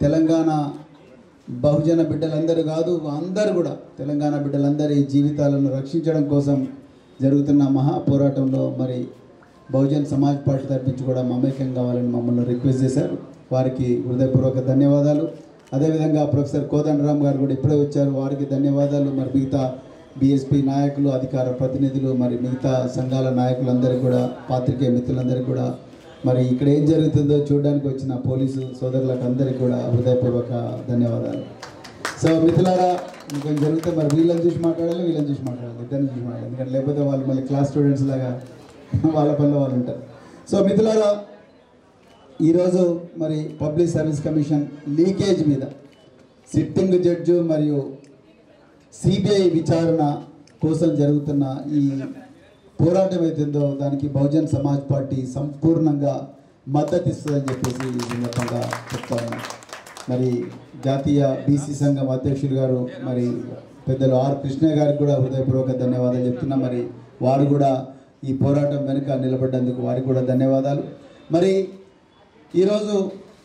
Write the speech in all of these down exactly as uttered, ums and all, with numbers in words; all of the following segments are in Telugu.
తెలంగాణ బహుజన బిడ్డలందరూ కాదు, అందరూ కూడా తెలంగాణ బిడ్డలందరి జీవితాలను రక్షించడం కోసం జరుగుతున్న మహా పోరాటంలో మరి బహుజన్ సమాజ్ పార్టీ తరఫున కూడా మమేకం కావాలని మమ్మల్ని రిక్వెస్ట్ చేశారు. వారికి హృదయపూర్వక ధన్యవాదాలు. అదేవిధంగా ప్రొఫెసర్ కోదండరామ్ గారు కూడా ఇప్పుడే వచ్చారు, వారికి ధన్యవాదాలు. మరి మిగతా బీఎస్పీ నాయకులు, అధికార ప్రతినిధులు, మరి మిగతా సంఘాల నాయకులందరికీ కూడా, పాత్రికేయ మిత్రులందరికీ కూడా, మరి ఇక్కడ ఏం జరుగుతుందో చూడడానికి వచ్చిన పోలీసు సోదరులకు అందరికీ కూడా హృదయపూర్వక ధన్యవాదాలు. సో మిత్రులారా, ఇంకొంచెం జరిగితే మరి వీళ్ళని చూసి మాట్లాడాలి, వీళ్ళని చూసి మాట్లాడాలి, ఇద్దరిని చూసి మాట్లాడాలి. ఎందుకంటే లేకపోతే వాళ్ళు మళ్ళీ క్లాస్ స్టూడెంట్స్ లాగా వాళ్ళ పనిలో వాళ్ళు ఉంటారు. సో మిత్రులారా, ఈరోజు మరి పబ్లిక్ సర్వీస్ కమిషన్ లీకేజ్ మీద సిట్టింగ్ జడ్జు మరియు సిబిఐ విచారణ కోసం జరుగుతున్న ఈ పోరాటం ఏదైతుందో దానికి బహుజన్ సమాజ్ పార్టీ సంపూర్ణంగా మద్దతు ఇస్తుందని చెప్పేసి ఈ సందర్భంగా చెప్తా ఉన్నాం. మరి జాతీయ బీసీ సంఘం అధ్యక్షులు గారు మరి పెద్దలు ఆర్ కృష్ణ గారికి కూడా హృదయపూర్వక ధన్యవాదాలు చెప్తున్నా. మరి వారు కూడా ఈ పోరాటం వెనుక నిలబడ్డందుకు వారికి కూడా ధన్యవాదాలు. మరి ఈరోజు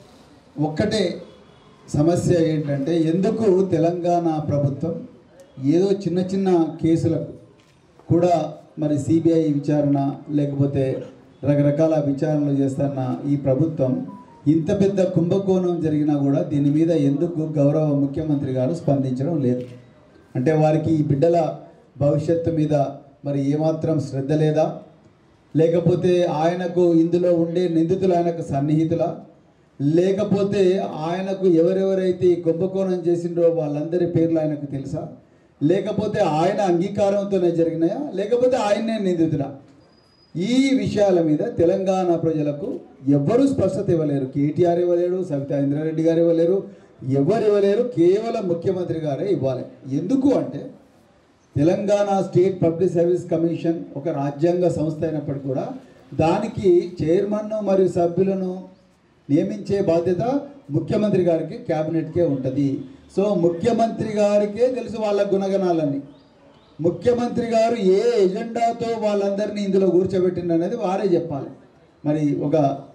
ఒక్కటే సమస్య ఏంటంటే, ఎందుకు తెలంగాణ ప్రభుత్వం ఏదో చిన్న చిన్న కేసులకు కూడా మరి సిబిఐ విచారణ లేకపోతే రకరకాల విచారణలు చేస్తున్న ఈ ప్రభుత్వం ఇంత పెద్ద కుంభకోణం జరిగినా కూడా దీని మీద ఎందుకు గౌరవ ముఖ్యమంత్రి గారు స్పందించడం లేదు? అంటే వారికి ఈ బిడ్డల భవిష్యత్తు మీద మరి ఏమాత్రం శ్రద్ధ లేదా, లేకపోతే ఆయనకు ఇందులో ఉండే నిందితులు ఆయనకు సన్నిహితుల, లేకపోతే ఆయనకు ఎవరెవరైతే కుంభకోణం చేసిండ్రో వాళ్ళందరి పేర్లు ఆయనకు తెలుసా, లేకపోతే ఆయన అంగీకారంతోనే జరిగినాయా, లేకపోతే ఆయనే నిందితుడా? ఈ విషయాల మీద తెలంగాణ ప్రజలకు ఎవ్వరూ స్పష్టత ఇవ్వలేరు. కేటీఆర్ ఇవ్వలేరు, సవితా ఇంద్రారెడ్డి గారు ఇవ్వలేరు, ఎవరు ఇవ్వలేరు. కేవలం ముఖ్యమంత్రి గారే ఇవ్వాలి. ఎందుకు అంటే Telangana state public service commission ఒక రాజ్యాంగ సంస్థ అయినప్పటికీ కూడా దానికి చైర్మన్ మరియు సభ్యులను నియమించే బాధ్యత ముఖ్యమంత్రి గారికి, క్యాబినెట్కే ఉంటుంది. సో ముఖ్యమంత్రి గారికే తెలుసు వాళ్ళ గుణగణాలన్నీ. ముఖ్యమంత్రి గారు ఏ ఎజెండాతో వాళ్ళందరినీ ఇందులో కూర్చోబెట్టింది అనేది వారే చెప్పాలి. మరి ఒక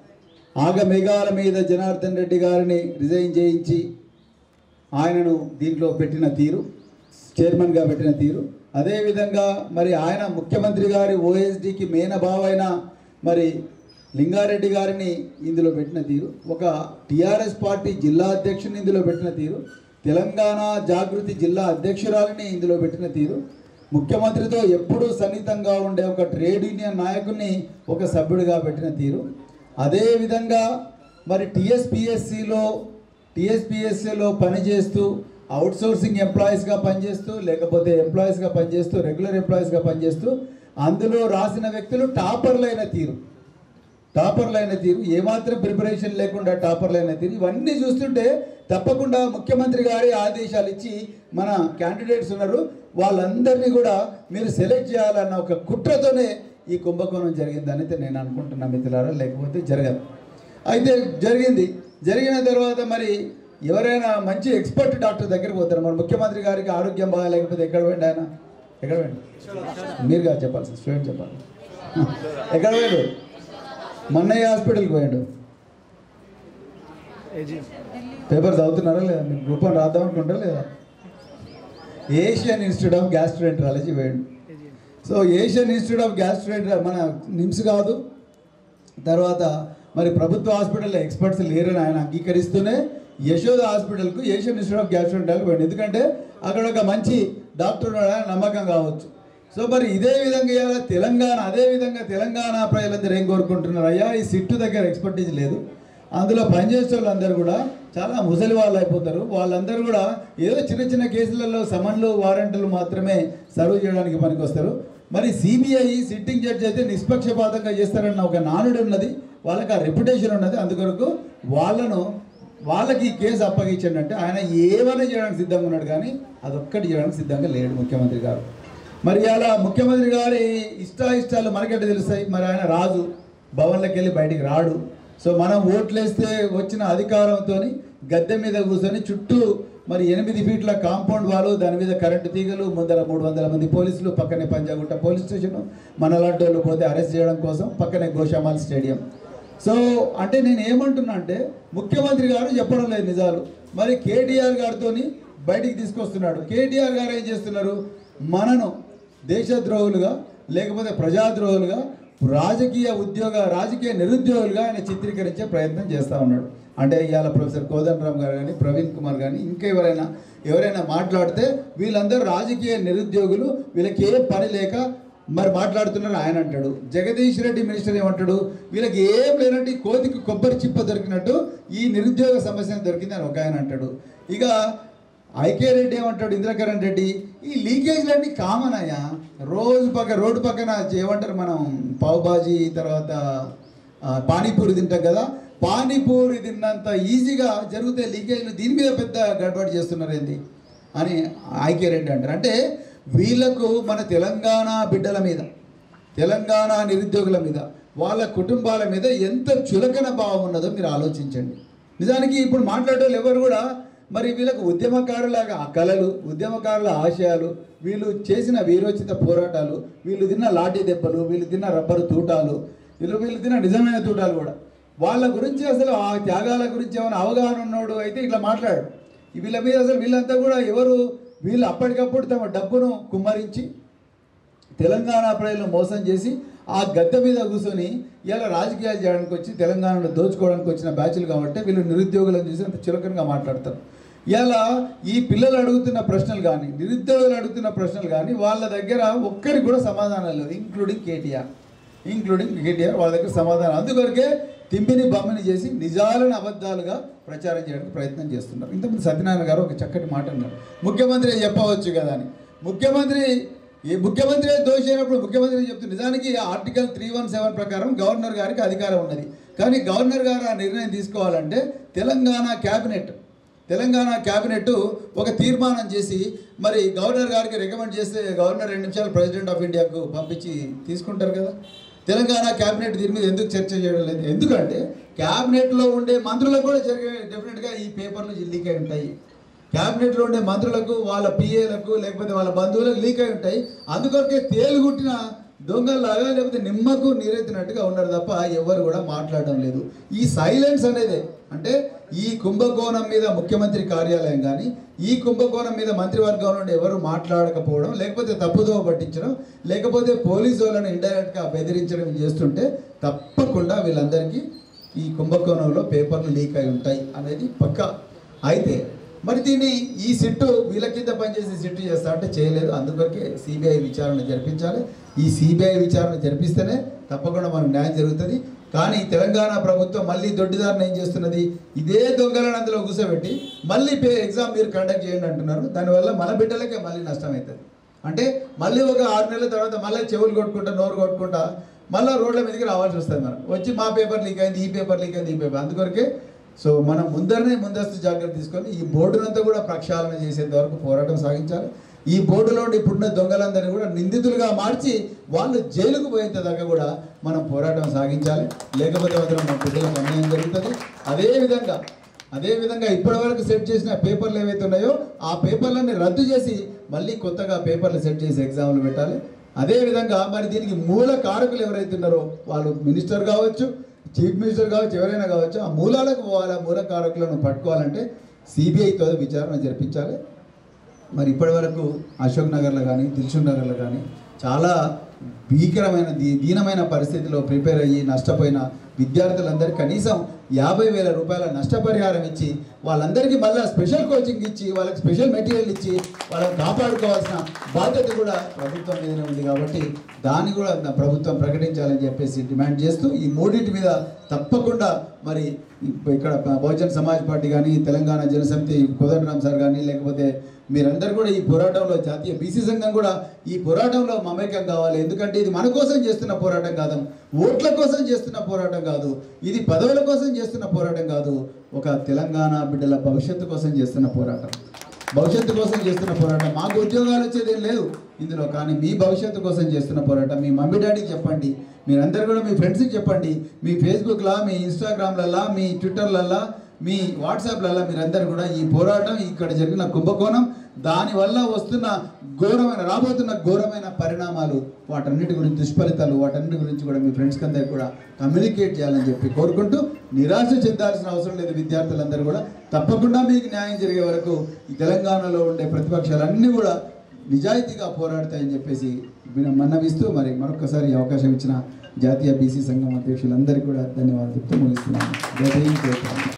ఆగమేఘాల మీద జనార్దన్ రెడ్డి గారిని రిజైన్ చేయించి ఆయనను దీంట్లో పెట్టిన తీరు, చైర్మన్గా పెట్టిన తీరు, అదేవిధంగా మరి ఆయన ముఖ్యమంత్రి గారి ఓఎస్డీకి మేనబావైన మరి లింగారెడ్డి గారిని ఇందులో పెట్టిన తీరు, ఒక టీఆర్ఎస్ పార్టీ జిల్లా అధ్యక్షుని ఇందులో పెట్టిన తీరు, తెలంగాణ జాగృతి జిల్లా అధ్యక్షురాలిని ఇందులో పెట్టిన తీరు, ముఖ్యమంత్రితో ఎప్పుడూ సన్నిహితంగా ఉండే ఒక ట్రేడ్ యూనియన్ నాయకుడిని ఒక సభ్యుడిగా పెట్టిన తీరు, అదేవిధంగా మరి టీఎస్పిఎస్సిలో టీఎస్పిఎస్సిలో పనిచేస్తూ అవుట్సోర్సింగ్ ఎంప్లాయీస్గా పనిచేస్తూ, లేకపోతే ఎంప్లాయీస్గా పనిచేస్తూ, రెగ్యులర్ ఎంప్లాయీస్గా పనిచేస్తూ అందులో రాసిన వ్యక్తులు టాపర్లైన తీరు టాపర్లైన తీరు ఏమాత్రం ప్రిపరేషన్ లేకుండా టాపర్లైన తీరు ఇవన్నీ చూస్తుంటే తప్పకుండా ముఖ్యమంత్రి గారి ఆదేశాలు ఇచ్చి మన క్యాండిడేట్స్ ఉన్నారు వాళ్ళందరినీ కూడా మీరు సెలెక్ట్ చేయాలన్న ఒక కుట్రతోనే ఈ కుంభకోణం జరిగిందని నేను అనుకుంటున్నా మిత్రులారా, లేకపోతే జరగదు. అయితే జరిగింది. జరిగిన తర్వాత మరి ఎవరైనా మంచి ఎక్స్పర్ట్ డాక్టర్ దగ్గరికి పోతారు. మరి ముఖ్యమంత్రి గారికి ఆరోగ్యం బాగా లేకపోతే ఎక్కడ పోయిండు ఆయన? ఎక్కడ పోయిండు? మీరు కాదు చెప్పాలి, సార్ స్టూడెంట్ చెప్పాలి. ఎక్కడ పోయాడు? మన్నయ్య హాస్పిటల్కి పోయాడు. పేపర్ చదువుతున్నారా లేదా? మీరు గ్రూప్ వన్ రాద్దాం అనుకుంటారా లేదా? ఏషియన్ ఇన్స్టిట్యూట్ ఆఫ్ గ్యాస్ట్రోఎంటరాలజీ పోయాడు. So Asian institute of gastroenterology మన నిమ్స్ కాదు. తర్వాత మరి ప్రభుత్వ హాస్పిటల్లో ఎక్స్పర్ట్స్ లేరని ఆయన అంగీకరిస్తూనే యశోద హాస్పిటల్కు ఏషియన్ ఇన్స్టిట్యూట్ ఆఫ్ గ్యాస్ట్రోఎంటరాలజీ పోయాడు. ఎందుకంటే అక్కడ ఒక మంచి డాక్టర్ ఉన్నాడని నమ్మకం కావచ్చు. సో మరి ఇదే విధంగా తెలంగాణ అదేవిధంగా తెలంగాణ ప్రజలందరూ ఏం కోరుకుంటున్నారు? అయ్యా ఈ సిట్టు దగ్గర ఎక్స్పర్టీజ్ లేదు, అందులో పనిచేసే వాళ్ళందరూ కూడా చాలా ముసలి వాళ్ళు అయిపోతారు, వాళ్ళందరూ కూడా ఏదో చిన్న చిన్న కేసులలో సమన్లు వారెంట్లు మాత్రమే సర్వ్ చేయడానికి పనికొస్తారు. మరి సిబిఐ సిట్టింగ్ జడ్జి అయితే నిష్పక్షపాతంగా చేస్తారన్న ఒక నానుడు ఉన్నది, వాళ్ళకి ఆ రెప్యుటేషన్ ఉన్నది. అందుకొరకు వాళ్ళను వాళ్ళకి ఈ కేసు అప్పగించండి. ఆయన ఏమైనా చేయడానికి సిద్ధంగా ఉన్నాడు, కానీ అదొక్కటి చేయడానికి సిద్ధంగా లేడు ముఖ్యమంత్రి గారు. మరి అలా ముఖ్యమంత్రి గారి ఇష్టాయిష్టాలు మనకెట్ట తెలుస్తాయి? మరి ఆయన రాజు, భవన్లోకి వెళ్ళి బయటికి రాడు. సో మనం ఓట్లేస్తే వచ్చిన అధికారంతో గద్దె మీద కూర్చొని చుట్టూ మరి ఎనిమిది ఫీట్ల కాంపౌండ్ వాళ్ళు, దాని మీద కరెంటు తీగలు, ముందర మూడు వందల మంది పోలీసులు, పక్కనే పంజాగుట్ట పోలీస్ స్టేషన్, మన లాంటి వాళ్ళు పోతే అరెస్ట్ చేయడం కోసం పక్కనే గోషామాల్ స్టేడియం. సో అంటే నేను ఏమంటున్నా అంటే ముఖ్యమంత్రి గారు చెప్పడం లేదు నిజాలు, మరి కేటీఆర్ గారితో బయటికి తీసుకొస్తున్నాడు. కేటీఆర్ గారు ఏం చేస్తున్నారు, మనను దేశద్రోహులుగా లేకపోతే ప్రజాద్రోహులుగా రాజకీయ ఉద్యోగ రాజకీయ నిరుద్యోగులుగా ఆయన చిత్రీకరించే ప్రయత్నం చేస్తూ ఉన్నాడు. అంటే ఇవాళ ప్రొఫెసర్ కోదండరామ్ గారు కానీ ప్రవీణ్ కుమార్ కానీ ఇంకా ఎవరైనా ఎవరైనా మాట్లాడితే వీళ్ళందరూ రాజకీయ నిరుద్యోగులు, వీళ్ళకి ఏ పని లేక మరి మాట్లాడుతున్నారు ఆయన అంటాడు. జగదీష్ రెడ్డి మినిస్టర్ ఏమంటాడు, వీళ్ళకి ఏం లేనట్టు కోతికి కొబ్బరి చిప్ప దొరికినట్టు ఈ నిరుద్యోగ సమస్య దొరికింది అని ఒక ఆయన అంటాడు. ఇక ఐకే రెడ్డి ఏమంటాడు, ఇంద్రకరణ్ రెడ్డి, ఈ లీకేజ్లన్నీ కామన్ అయ్యా, రోజు పక్క రోడ్డు పక్కన ఏమంటారు మనం పావుబాజీ తర్వాత పానీపూరి తింటాం కదా, పానీపూరి తిన్నంత ఈజీగా జరిగితే లీకేజ్లు దీని మీద పెద్ద గడబడి చేస్తున్నారు ఏంది అని ఐకే రెడ్డి అంటారు. అంటే వీళ్లకు మన తెలంగాణ బిడ్డల మీద, తెలంగాణ నిరుద్యోగుల మీద, వాళ్ళ కుటుంబాల మీద ఎంత చులకన భావం ఉన్నదో మీరు ఆలోచించండి. నిజానికి ఇప్పుడు మాట్లాడే వాళ్ళు ఎవరు కూడా మరి వీళ్ళకు ఉద్యమకారులాగా ఆ కళలు, ఉద్యమకారుల ఆశయాలు, వీళ్ళు చేసిన వీరోచిత పోరాటాలు, వీళ్ళు తిన్న లాఠీ దెబ్బలు, వీళ్ళు తిన్న రబ్బరు తూటాలు, వీళ్ళు వీళ్ళు తిన్న నిజమైన తూటాలు కూడా వాళ్ళ గురించి అసలు ఆ త్యాగాల గురించి ఏమైనా అవగాహన ఉన్నాడు అయితే ఇట్లా మాట్లాడు. వీళ్ళ మీద అసలు వీళ్ళంతా కూడా ఎవరు, వీళ్ళు అప్పటికప్పుడు తమ డబ్బును కుమ్మరించి తెలంగాణ ప్రజలను మోసం చేసి ఆ గద్దె మీద కూర్చొని ఇలా రాజకీయాలు చేయడానికి వచ్చి తెలంగాణను దోచుకోవడానికి వచ్చిన బ్యాచ్లు కాబట్టి వీళ్ళు నిరుద్యోగులను చూసి అంత చులకనగా మాట్లాడతారు. ఇలా ఈ పిల్లలు అడుగుతున్న ప్రశ్నలు కానీ నిరుద్యోగులు అడుగుతున్న ప్రశ్నలు కానీ వాళ్ళ దగ్గర ఒక్కరికి కూడా సమాధానం లేదు, ఇంక్లూడింగ్ కేటీఆర్ ఇంక్లూడింగ్ కేటీఆర్ వాళ్ళ దగ్గర సమాధానం. అందుకొరకే తిమ్మిని బమ్మిని చేసి నిజాలను అబద్ధాలుగా ప్రచారం చేయడానికి ప్రయత్నం చేస్తున్నారు. ఇంతకుముందు సత్యనారాయణ గారు ఒక చక్కటి మాట అన్నారు, ముఖ్యమంత్రి చెప్పవచ్చు కదా అని. ముఖ్యమంత్రి ఈ ముఖ్యమంత్రి దోషి అయినప్పుడు ముఖ్యమంత్రి చెప్తుంది. నిజానికి ఆర్టికల్ త్రీ వన్ సెవెన్ ప్రకారం గవర్నర్ గారికి అధికారం ఉన్నది, కానీ గవర్నర్ గారు ఆ నిర్ణయం తీసుకోవాలంటే తెలంగాణ క్యాబినెట్ తెలంగాణ క్యాబినెట్ ఒక తీర్మానం చేసి మరి గవర్నర్ గారికి రికమెండ్ చేస్తే గవర్నర్ రెండు నిమిషాలు ప్రెసిడెంట్ ఆఫ్ ఇండియాకు పంపించి తీసుకుంటారు కదా. తెలంగాణ క్యాబినెట్ దీని మీద ఎందుకు చర్చ చేయడం లేదు, ఎందుకంటే క్యాబినెట్లో ఉండే మంత్రులకు కూడా జరిగే డెఫినెట్గా ఈ పేపర్లు లీక్ అయి ఉంటాయి. క్యాబినెట్లో ఉండే మంత్రులకు, వాళ్ళ పిఏలకు, లేకపోతే వాళ్ళ బంధువులకు లీక్ అయి ఉంటాయి. అందుకొరకే తేలుగుట్టిన దొంగల్లాగా లేకపోతే నిమ్మకు నీరెత్తినట్టుగా ఉన్నారు తప్ప ఎవరు కూడా మాట్లాడడం లేదు. ఈ సైలెన్స్ అనేది అంటే ఈ కుంభకోణం మీద ముఖ్యమంత్రి కార్యాలయం కానీ ఈ కుంభకోణం మీద మంత్రివర్గం నుండి ఎవరు మాట్లాడకపోవడం, లేకపోతే తప్పుదోవ పట్టించడం, లేకపోతే పోలీసు వాళ్ళని ఇండైరెక్ట్గా బెదిరించడం చేస్తుంటే తప్పకుండా వీళ్ళందరికీ ఈ కుంభకోణంలో పేపర్లు లీక్ అయి ఉంటాయి అనేది పక్కా. అయితే మరి దీన్ని ఈ సిట్టు వీళ్ళ కింద పనిచేసి సిట్టు చేస్తా అంటే చేయలేదు. అందుకొరకే సిబిఐ విచారణ జరిపించాలి. ఈ సిబిఐ విచారణ జరిపిస్తేనే తప్పకుండా మనకు న్యాయం జరుగుతుంది. కానీ తెలంగాణ ప్రభుత్వం మళ్ళీ దొడ్డిదారిని ఏం చేస్తున్నది, ఇదే దొంగలను అందులో కూర్చోబెట్టి మళ్ళీ పే ఎగ్జామ్ మీరు కండక్ట్ చేయండి అంటున్నారు. దానివల్ల మన బిడ్డలకే మళ్ళీ నష్టం అవుతుంది. అంటే మళ్ళీ ఒక ఆరు నెలల తర్వాత మళ్ళీ చెవులు కొట్టుకుంటా నోరు కొట్టుకుంటా మళ్ళీ రోడ్ల మీదకి రావాల్సి వస్తుంది. మనం వచ్చి మా పేపర్ లీక్ అయింది, ఈ పేపర్ లీక్ అయింది, ఈ పేపర్. అందుకొరకే సో మనం ముందరనే ముందస్తు జాగ్రత్త తీసుకొని ఈ బోర్డునంతా కూడా ప్రక్షాళన చేసేంత వరకు పోరాటం సాగించాలి. ఈ బోర్డులో ఇప్పుడున్న దొంగలందరినీ కూడా నిందితులుగా మార్చి వాళ్ళు జైలుకు పోయేంత దాకా కూడా మనం పోరాటం సాగించాలి. లేకపోతే మాత్రం మన బిడ్డలకు అన్యాయం జరుగుతుంది. అదేవిధంగా అదేవిధంగా ఇప్పటివరకు సెట్ చేసిన పేపర్లు ఏవైతే ఉన్నాయో ఆ పేపర్లన్నీ రద్దు చేసి మళ్ళీ కొత్తగా పేపర్లు సెట్ చేసి ఎగ్జామ్లు పెట్టాలి. అదేవిధంగా మరి దీనికి మూల కారకులు ఎవరైతే ఉన్నారో వాళ్ళు మినిస్టర్ కావచ్చు, చీఫ్ మినిస్టర్ కావచ్చు, ఎవరైనా కావచ్చు, ఆ మూలాలకు పోవాలి. మూల కారకులను పట్టుకోవాలంటే సిబిఐతో విచారణ జరిపించాలి. మరి ఇప్పటి వరకు అశోక్ నగర్లో కానీ దిల్సుఖ్ నగర్లో కానీ చాలా భీకరమైన దీ దీనమైన పరిస్థితిలో ప్రిపేర్ అయ్యి నష్టపోయిన విద్యార్థులందరికీ కనీసం యాభై వేల రూపాయల నష్టపరిహారం ఇచ్చి వాళ్ళందరికీ మళ్ళీ స్పెషల్ కోచింగ్ ఇచ్చి వాళ్ళకి స్పెషల్ మెటీరియల్ ఇచ్చి వాళ్ళని కాపాడుకోవాల్సిన బాధ్యత కూడా ప్రభుత్వం మీదనే ఉంది. కాబట్టి దాన్ని కూడా ప్రభుత్వం ప్రకటించాలని చెప్పేసి డిమాండ్ చేస్తూ ఈ మూడింటి మీద తప్పకుండా మరి ఇక్కడ బహుజన్ సమాజ్ పార్టీ కానీ తెలంగాణ జనసమితి కోదండరామ్ సార్ కానీ లేకపోతే మీరందరూ కూడా ఈ పోరాటంలో జాతీయ బీసీ సంఘం కూడా ఈ పోరాటంలో మమేకం కావాలి. ఎందుకంటే ఇది మన కోసం చేస్తున్న పోరాటం కాదు, ఓట్ల కోసం చేస్తున్న పోరాటం కాదు, ఇది పదవుల కోసం చేస్తున్న పోరాటం కాదు, ఒక తెలంగాణ బిడ్డల భవిష్యత్తు కోసం చేస్తున్న పోరాటం భవిష్యత్తు కోసం చేస్తున్న పోరాటం. మాకు ఉద్యోగాలు వచ్చేది ఏం లేదు ఇందులో, కానీ మీ భవిష్యత్తు కోసం చేస్తున్న పోరాటం. మీ మమ్మీ డాడీకి చెప్పండి, మీరందరూ కూడా మీ ఫ్రెండ్స్కి చెప్పండి, మీ ఫేస్బుక్లా, మీ ఇన్స్టాగ్రామ్లల్లా, మీ ట్విట్టర్లల్లా మీ వాట్సాప్లలో మీరందరూ కూడా ఈ పోరాటం ఇక్కడ జరిగిన కుంభకోణం దానివల్ల వస్తున్న ఘోరమైన రాబోతున్న ఘోరమైన పరిణామాలు వాటన్నిటి గురించి దుష్ఫలితాలు వాటన్నిటి గురించి కూడా మీ ఫ్రెండ్స్కి అందరికీ కూడా కమ్యూనికేట్ చేయాలని చెప్పి కోరుకుంటూ నిరాశ చెందాల్సిన అవసరం లేదు. విద్యార్థులందరూ కూడా తప్పకుండా మీకు న్యాయం జరిగే వరకు ఈ తెలంగాణలో ఉండే ప్రతిపక్షాలన్నీ కూడా నిజాయితీగా పోరాడతాయని చెప్పేసి మన్నవిస్తూ మరి మరొకసారి అవకాశం ఇచ్చిన జాతీయ బీసీ సంఘం అధ్యక్షులందరికీ కూడా ధన్యవాదాలు చెప్తూ ముగిస్తున్నాను.